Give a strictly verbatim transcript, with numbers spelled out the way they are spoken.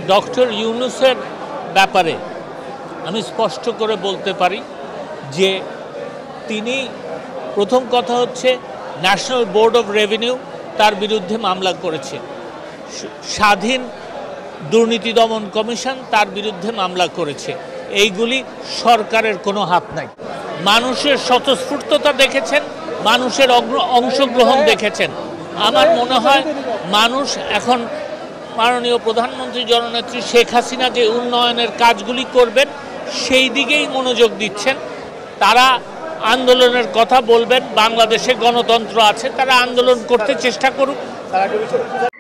Doctor ইউনুসের ব্যাপারে আমি স্পষ্ট করে বলতে পারি যে তিনি প্রথম কথা হচ্ছে ন্যাশনাল বোর্ড অফ রেভিনিউ তার বিরুদ্ধে মামলা করেছে, স্বাধীন দুর্নীতি দমন কমিশন তার বিরুদ্ধে মামলা করেছে। এইগুলি সরকারের কোনো হাত নাই। মানুষের স্বতঃস্ফূর্ততা দেখেছেন, মানুষের অংশগ্রহণ দেখেছেন। আমার মনে হয় মানুষ এখন মাননীয় প্রধানমন্ত্রী জননেত্রী শেখ হাসিনা যে উন্নয়নের কাজগুলি করবেন সেই দিকেই মনোযোগ দিচ্ছেন। তারা আন্দোলনের কথা বলবেন, বাংলাদেশে গণতন্ত্র আছে, তারা আন্দোলন করতে চেষ্টা করুক।